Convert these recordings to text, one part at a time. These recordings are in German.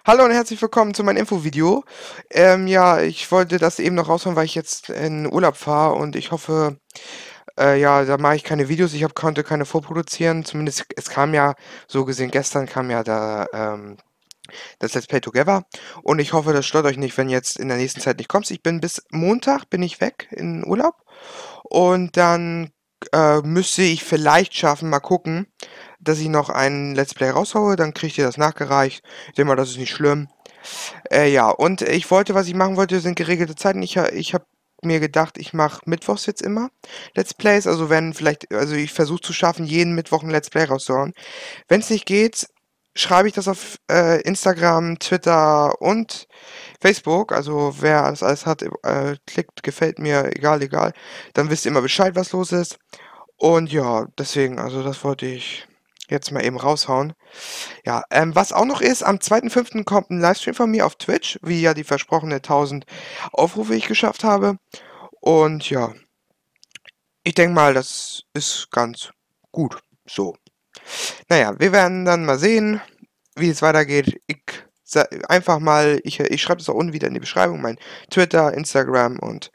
Hallo und herzlich willkommen zu meinem Infovideo. Ja, ich wollte das eben noch raushauen, weil ich jetzt in Urlaub fahre und ich hoffe, ja, da mache ich keine Videos. Konnte keine vorproduzieren. Zumindest, es kam ja, so gesehen, gestern kam ja das Let's Play Together. Und ich hoffe, das stört euch nicht, wenn jetzt in der nächsten Zeit nicht kommt. Ich bin bis Montag bin ich weg in Urlaub. Und dann müsste ich vielleicht schaffen, mal gucken, dass ich noch ein Let's Play raushaue. Dann kriegt ihr das nachgereicht. Ich denke mal, das ist nicht schlimm. Ja, und was ich machen wollte, sind geregelte Zeiten. Ich habe mir gedacht, ich mache mittwochs jetzt immer Let's Plays. Also wenn vielleicht, also ich versuche zu schaffen, jeden Mittwoch ein Let's Play rauszuhauen. Wenn es nicht geht, schreibe ich das auf Instagram, Twitter und Facebook. Also wer das alles hat, klickt, gefällt mir, egal, egal. Dann wisst ihr immer Bescheid, was los ist. Und ja, deswegen, also das wollte ich jetzt mal eben raushauen. Ja, was auch noch ist, am 2.5. kommt ein Livestream von mir auf Twitch, wie ja die versprochene 1000 Aufrufe ich geschafft habe. Und ja, ich denke mal, das ist ganz gut so. Naja, wir werden dann mal sehen, wie es weitergeht. Einfach mal, ich schreibe es auch unten wieder in die Beschreibung, mein Twitter, Instagram und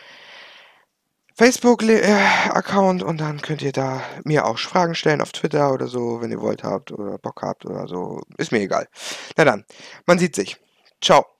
Facebook-Account und dann könnt ihr da mir auch Fragen stellen auf Twitter oder so, wenn ihr wollt habt oder Bock habt oder so. Ist mir egal. Na dann, man sieht sich. Ciao.